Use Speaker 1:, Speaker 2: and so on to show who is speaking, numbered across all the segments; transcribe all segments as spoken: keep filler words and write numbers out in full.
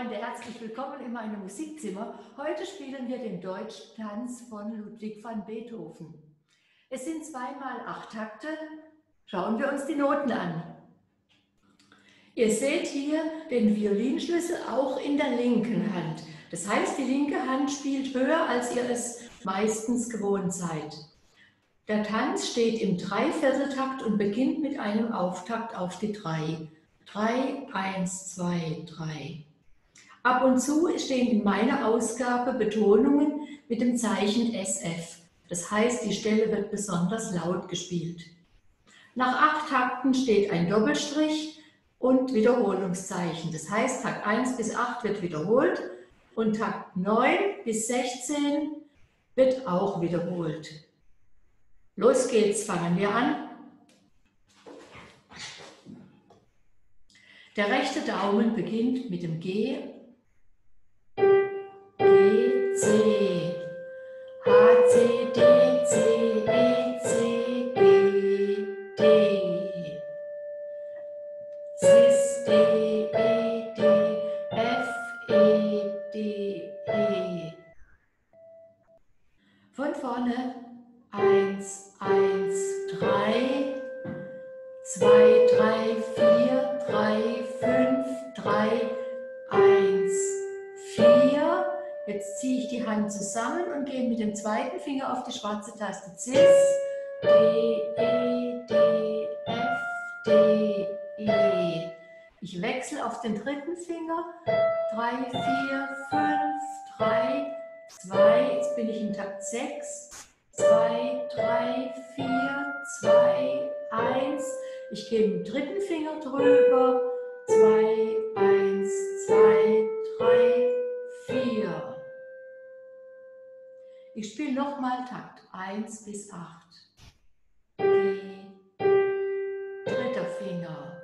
Speaker 1: Freunde, herzlich willkommen in meinem Musikzimmer. Heute spielen wir den Deutschtanz von Ludwig van Beethoven. Es sind zweimal acht Takte. Schauen wir uns die Noten an. Ihr seht hier den Violinschlüssel auch in der linken Hand. Das heißt, die linke Hand spielt höher, als ihr es meistens gewohnt seid. Der Tanz steht im Dreivierteltakt und beginnt mit einem Auftakt auf die drei. drei, eins, zwei, drei. Ab und zu stehen in meiner Ausgabe Betonungen mit dem Zeichen S F. Das heißt, die Stelle wird besonders laut gespielt. Nach acht Takten steht ein Doppelstrich und Wiederholungszeichen. Das heißt, Takt eins bis acht wird wiederholt und Takt neun bis sechzehn wird auch wiederholt. Los geht's, fangen wir an. Der rechte Daumen beginnt mit dem G, G, C, H, C, D, C, E, C, G, D, Cis, D, E, D, F, E, D, E. Von vorne eins, eins, drei, zwei, drei, vier, drei, fünf, drei, eins, vier. Jetzt ziehe ich die Hand zusammen und gehe mit dem zweiten Finger auf die schwarze Taste Cis, D, E, D, F, D, E. Ich wechsle auf den dritten Finger, drei, vier, fünf, drei, zwei, jetzt bin ich in Takt sechs, zwei, drei, vier, zwei, eins. Ich gehe mit dem dritten Finger drüber, zwei, eins, zwei, drei, vier. Ich spiele nochmal Takt eins bis acht. G, dritter Finger.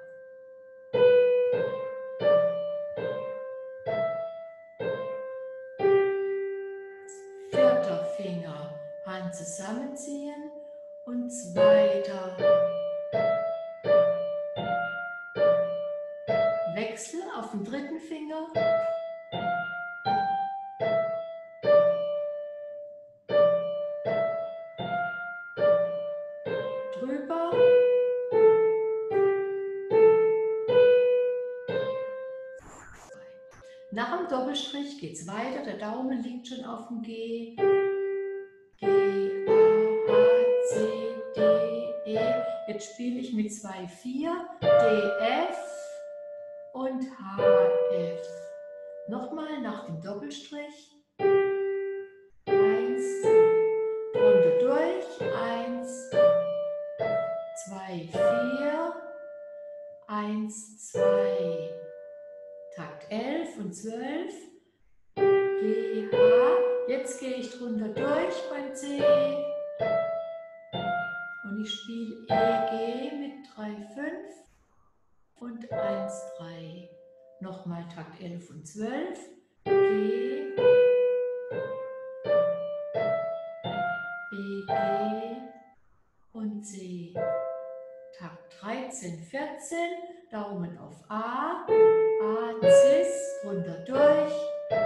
Speaker 1: Vierter Finger. Hand zusammenziehen und zweiter. Wechsel auf den dritten Finger. Drüber. Nach dem Doppelstrich geht es weiter. Der Daumen liegt schon auf dem G. G, A, H, C, D, E. Jetzt spiele ich mit zwei, vier, D, F und H, F. Nochmal nach dem Doppelstrich. Eins, runter durch. Eins, zwei, vier, eins, zwei. Takt elf und zwölf. G, H. Jetzt gehe ich drunter durch beim C. Und ich spiele E, G mit drei, fünf und eins, drei. Nochmal Takt elf und zwölf. G, E, G und C. Takt dreizehn, vierzehn. Daumen auf A. A, Cis, runter durch.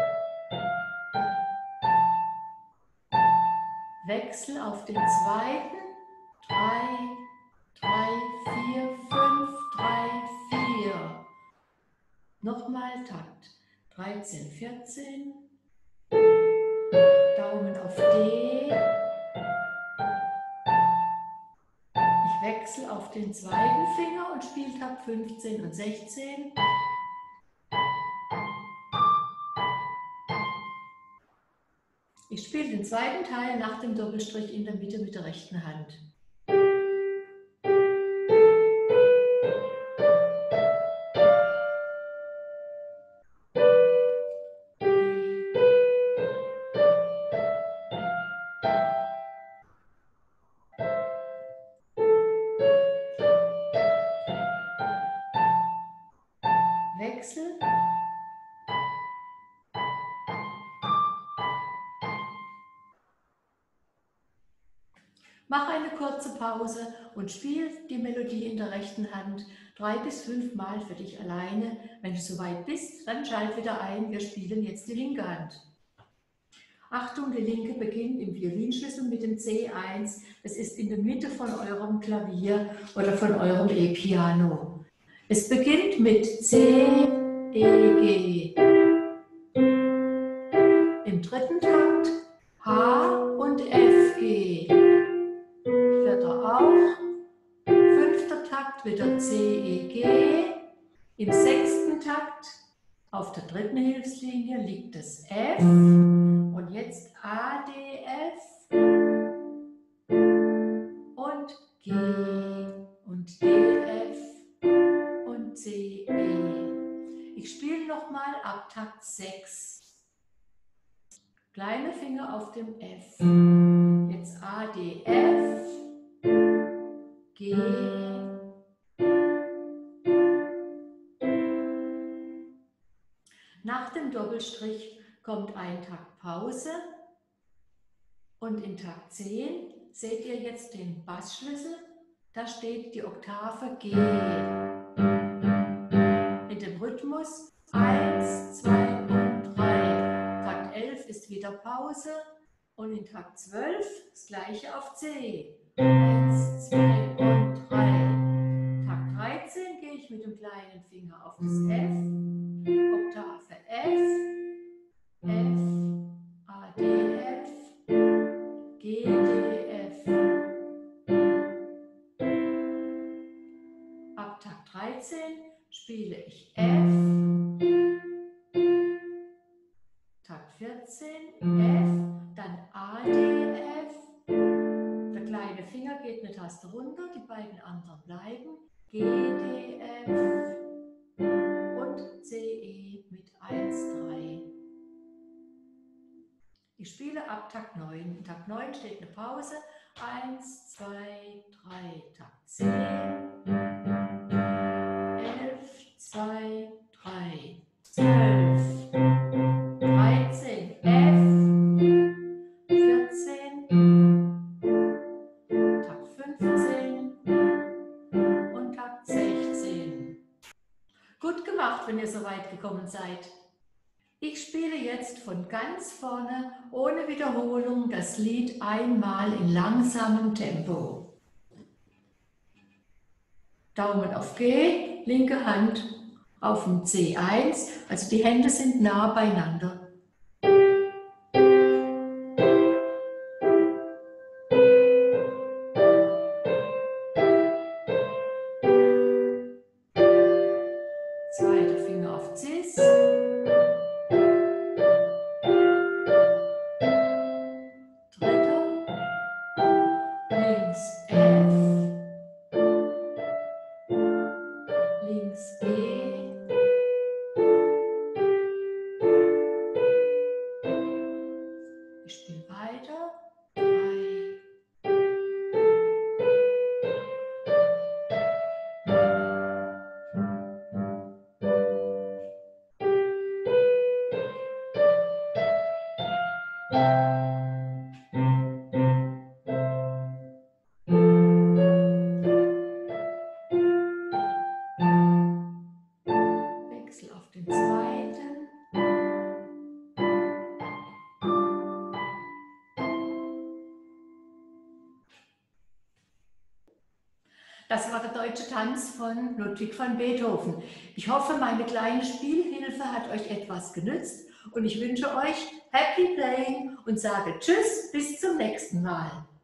Speaker 1: Wechsel auf den zweiten. drei, drei, vier, fünf, drei, vier. Nochmal Takt. dreizehn, vierzehn. Daumen auf D. Ich wechsle auf den zweiten Finger und spiele Takt fünfzehn und sechzehn. Ich spiele den zweiten Teil nach dem Doppelstrich in der Mitte mit der rechten Hand. Wechsel. Mach eine kurze Pause und spiel die Melodie in der rechten Hand drei bis fünf Mal für dich alleine. Wenn du soweit bist, dann schalt wieder ein. Wir spielen jetzt die linke Hand. Achtung, die linke beginnt im Violinschlüssel mit dem C eins. Es ist in der Mitte von eurem Klavier oder von eurem E-Piano. Es beginnt mit C, E, G. Im dritten Takt H und F, G. Vierter auch. Fünfter Takt wieder C, E, G. Im sechsten Takt auf der dritten Hilfslinie liegt das F. Und jetzt A, D, F und G und D, F und C, E. Ich spiele nochmal ab Takt sechs. Kleine Finger auf dem F. Jetzt A, D, F, G, nach dem Doppelstrich kommt ein Takt Pause und in Takt zehn seht ihr jetzt den Bassschlüssel, da steht die Oktave G. In dem Rhythmus eins, zwei und drei. Takt elf ist wieder Pause und in Takt zwölf das gleiche auf C. eins, zwei und drei. Takt dreizehn gehe ich mit dem kleinen Finger auf das F, Oktave F, F, A, D, F, G, D, F. Ab Takt dreizehn spiele ich F, Takt vierzehn, F, dann A, D, F. Der kleine Finger geht eine Taste runter, die beiden anderen bleiben. G, D, F und C, E mit eins, drei. Ich spiele ab Takt neun. In Takt neun steht eine Pause. eins, zwei, drei, Takt zehn, elf, zwei, drei, zwölf, dreizehn, F, vierzehn, Takt fünfzehn und Takt sechzehn. Gut gemacht, wenn ihr so weit gekommen seid. Ich spiele jetzt von ganz vorne, ohne Wiederholung, das Lied einmal in langsamem Tempo. Daumen auf G, linke Hand auf dem C eins, also die Hände sind nah beieinander. Zweiter Finger auf Cis. Wechsel auf den zweiten. Das war der deutsche Tanz von Ludwig van Beethoven. Ich hoffe, meine kleine Spielhilfe hat euch etwas genützt und ich wünsche euch Happy Playing und sage Tschüss, bis zum nächsten Mal.